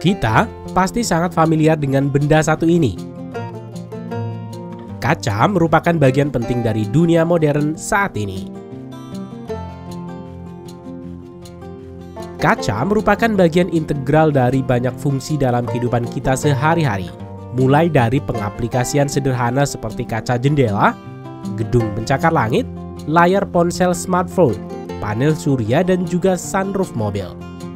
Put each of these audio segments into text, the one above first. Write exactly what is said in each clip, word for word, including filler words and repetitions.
Kita pasti sangat familiar dengan benda satu ini. Kaca merupakan bagian penting dari dunia modern saat ini. Kaca merupakan bagian integral dari banyak fungsi dalam kehidupan kita sehari-hari. Mulai dari pengaplikasian sederhana seperti kaca jendela, gedung pencakar langit, layar ponsel smartphone, panel surya, dan juga sunroof mobil.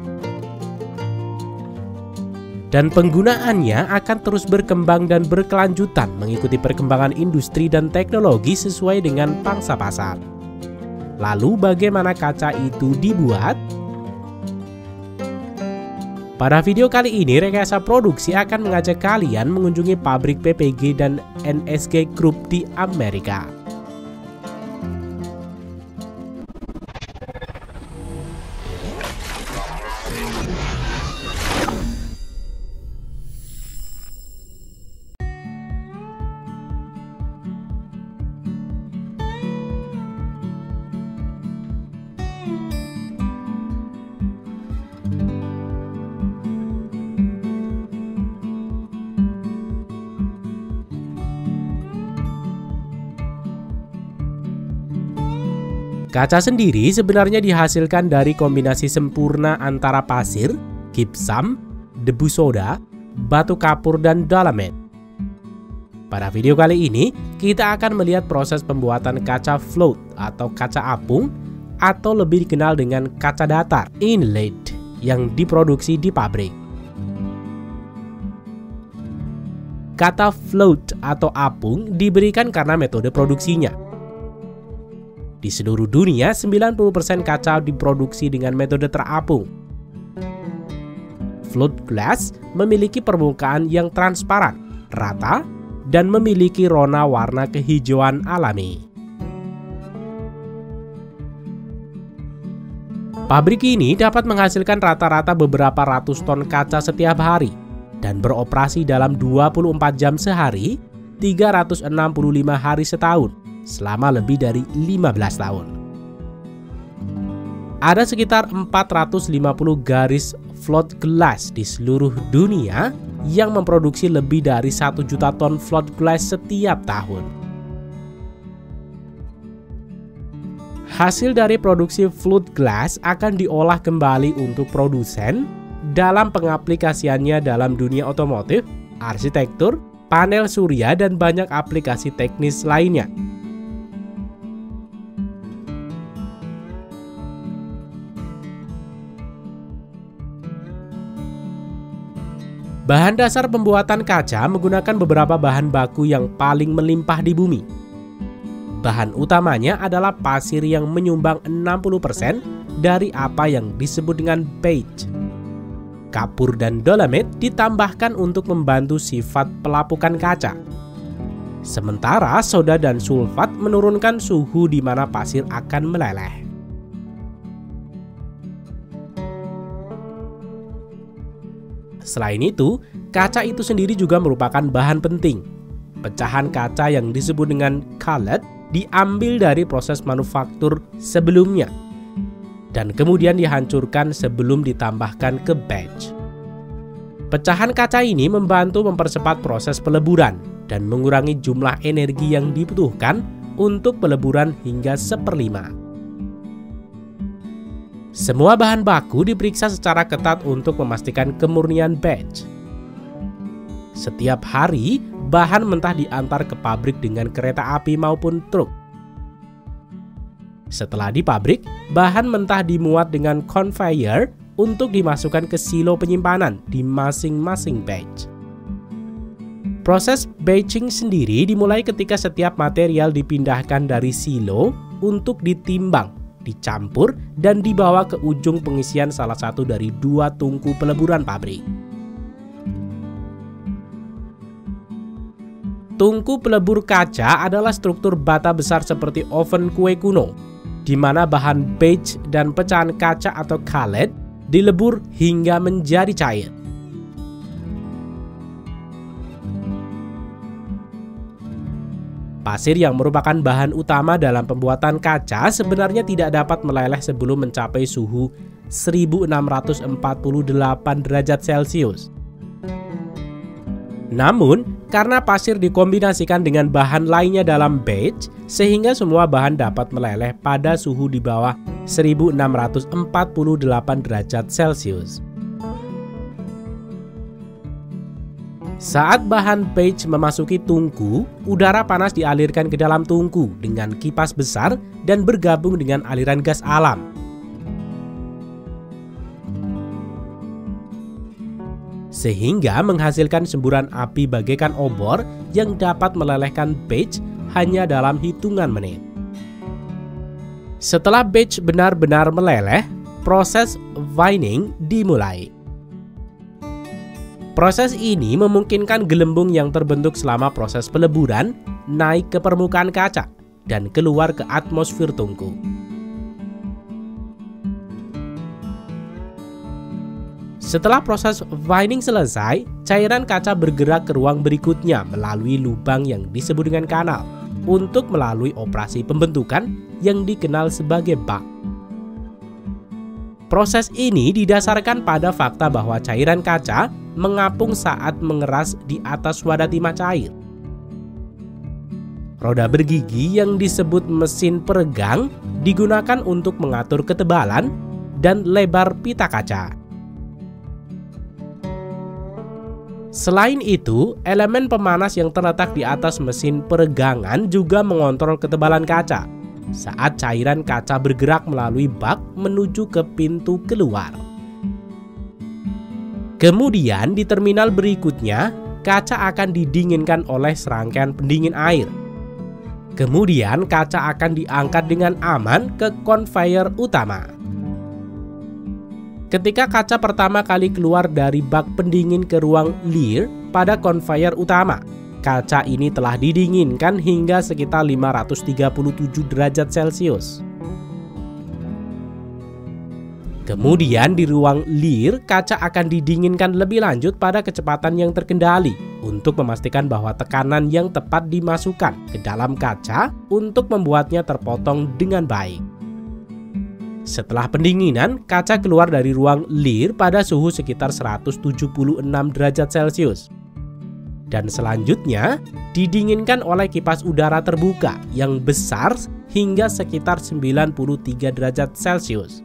Dan penggunaannya akan terus berkembang dan berkelanjutan mengikuti perkembangan industri dan teknologi sesuai dengan pangsa pasar. Lalu bagaimana kaca itu dibuat? Pada video kali ini, Rekayasa Produksi akan mengajak kalian mengunjungi pabrik P P G dan N S G Group di Amerika. Kaca sendiri sebenarnya dihasilkan dari kombinasi sempurna antara pasir, gypsum, debu soda, batu kapur, dan dolomit. Pada video kali ini, kita akan melihat proses pembuatan kaca float atau kaca apung, atau lebih dikenal dengan kaca datar, inlaid, yang diproduksi di pabrik. Kata float atau apung diberikan karena metode produksinya. Di seluruh dunia, sembilan puluh persen kaca diproduksi dengan metode terapung. Float glass memiliki permukaan yang transparan, rata, dan memiliki rona warna kehijauan alami. Pabrik ini dapat menghasilkan rata-rata beberapa ratus ton kaca setiap hari dan beroperasi dalam dua puluh empat jam sehari, tiga ratus enam puluh lima hari setahun, selama lebih dari lima belas tahun. Ada sekitar empat ratus lima puluh garis float glass di seluruh dunia yang memproduksi lebih dari satu juta ton float glass setiap tahun. Hasil dari produksi float glass akan diolah kembali untuk produsen dalam pengaplikasiannya dalam dunia otomotif, arsitektur, panel surya, dan banyak aplikasi teknis lainnya. Bahan dasar pembuatan kaca menggunakan beberapa bahan baku yang paling melimpah di bumi. Bahan utamanya adalah pasir yang menyumbang enam puluh persen dari apa yang disebut dengan beige. Kapur dan dolomit ditambahkan untuk membantu sifat pelapukan kaca. Sementara soda dan sulfat menurunkan suhu di mana pasir akan meleleh. Selain itu, kaca itu sendiri juga merupakan bahan penting. Pecahan kaca yang disebut dengan cullet diambil dari proses manufaktur sebelumnya dan kemudian dihancurkan sebelum ditambahkan ke batch. Pecahan kaca ini membantu mempercepat proses peleburan dan mengurangi jumlah energi yang dibutuhkan untuk peleburan hingga seperlima. Semua bahan baku diperiksa secara ketat untuk memastikan kemurnian batch. Setiap hari, bahan mentah diantar ke pabrik dengan kereta api maupun truk. Setelah di pabrik, bahan mentah dimuat dengan conveyor untuk dimasukkan ke silo penyimpanan di masing-masing batch. Proses batching sendiri dimulai ketika setiap material dipindahkan dari silo untuk ditimbang, dicampur, dan dibawa ke ujung pengisian salah satu dari dua tungku peleburan pabrik. Tungku pelebur kaca adalah struktur bata besar seperti oven kue kuno, di mana bahan beige dan pecahan kaca atau cullet dilebur hingga menjadi cair. Pasir yang merupakan bahan utama dalam pembuatan kaca sebenarnya tidak dapat meleleh sebelum mencapai suhu seribu enam ratus empat puluh delapan derajat Celcius Namun, karena pasir dikombinasikan dengan bahan lainnya dalam batch, sehingga semua bahan dapat meleleh pada suhu di bawah seribu enam ratus empat puluh delapan derajat Celcius. Saat bahan batch memasuki tungku, udara panas dialirkan ke dalam tungku dengan kipas besar dan bergabung dengan aliran gas alam. Sehingga menghasilkan semburan api bagaikan obor yang dapat melelehkan batch hanya dalam hitungan menit. Setelah batch benar-benar meleleh, proses vining dimulai. Proses ini memungkinkan gelembung yang terbentuk selama proses peleburan naik ke permukaan kaca dan keluar ke atmosfer tungku. Setelah proses vining selesai, cairan kaca bergerak ke ruang berikutnya melalui lubang yang disebut dengan kanal untuk melalui operasi pembentukan yang dikenal sebagai bak. Proses ini didasarkan pada fakta bahwa cairan kaca mengapung saat mengeras di atas wadah timah cair. Roda bergigi yang disebut mesin peregang digunakan untuk mengatur ketebalan dan lebar pita kaca. Selain itu, elemen pemanas yang terletak di atas mesin peregangan juga mengontrol ketebalan kaca saat cairan kaca bergerak melalui bak menuju ke pintu keluar. Kemudian di terminal berikutnya, kaca akan didinginkan oleh serangkaian pendingin air. Kemudian kaca akan diangkat dengan aman ke conveyor utama. Ketika kaca pertama kali keluar dari bak pendingin ke ruang Leer pada conveyor utama, kaca ini telah didinginkan hingga sekitar lima ratus tiga puluh tujuh derajat Celcius. Kemudian di ruang Leer, kaca akan didinginkan lebih lanjut pada kecepatan yang terkendali untuk memastikan bahwa tekanan yang tepat dimasukkan ke dalam kaca untuk membuatnya terpotong dengan baik. Setelah pendinginan, kaca keluar dari ruang Leer pada suhu sekitar seratus tujuh puluh enam derajat Celcius. Dan selanjutnya, didinginkan oleh kipas udara terbuka yang besar hingga sekitar sembilan puluh tiga derajat Celcius.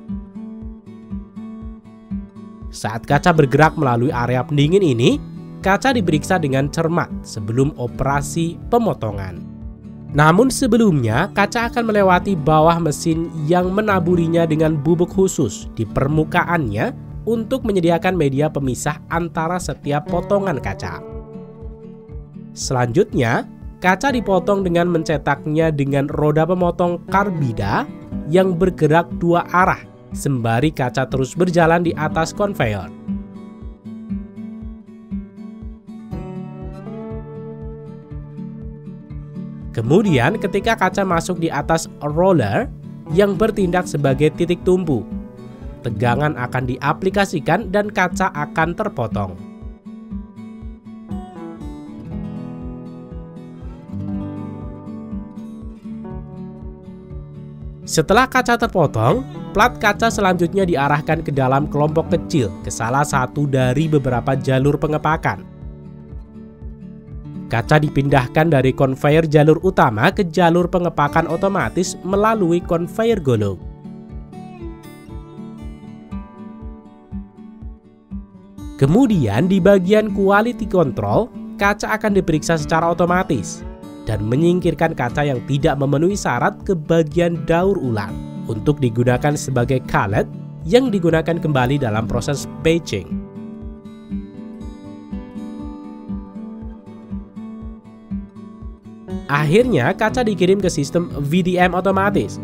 Saat kaca bergerak melalui area pendingin ini, kaca diperiksa dengan cermat sebelum operasi pemotongan. Namun sebelumnya, kaca akan melewati bawah mesin yang menaburinya dengan bubuk khusus di permukaannya untuk menyediakan media pemisah antara setiap potongan kaca. Selanjutnya, kaca dipotong dengan mencetaknya dengan roda pemotong karbida yang bergerak dua arah, sembari kaca terus berjalan di atas konveyor. Kemudian ketika kaca masuk di atas roller yang bertindak sebagai titik tumpu, tegangan akan diaplikasikan dan kaca akan terpotong. Setelah kaca terpotong, plat kaca selanjutnya diarahkan ke dalam kelompok kecil ke salah satu dari beberapa jalur pengepakan. Kaca dipindahkan dari konveyor jalur utama ke jalur pengepakan otomatis melalui konveyor gulung. Kemudian di bagian quality control, kaca akan diperiksa secara otomatis dan menyingkirkan kaca yang tidak memenuhi syarat ke bagian daur ulang untuk digunakan sebagai cullet yang digunakan kembali dalam proses batching. Akhirnya kaca dikirim ke sistem V D M otomatis.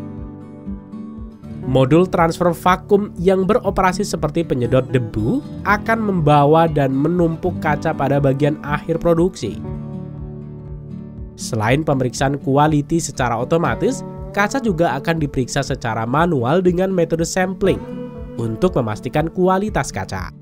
Modul transfer vakum yang beroperasi seperti penyedot debu akan membawa dan menumpuk kaca pada bagian akhir produksi. Selain pemeriksaan quality secara otomatis, kaca juga akan diperiksa secara manual dengan metode sampling untuk memastikan kualitas kaca.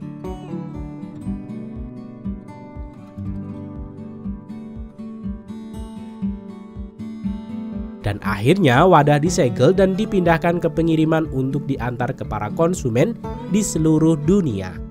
Dan akhirnya wadah disegel dan dipindahkan ke pengiriman untuk diantar ke para konsumen di seluruh dunia.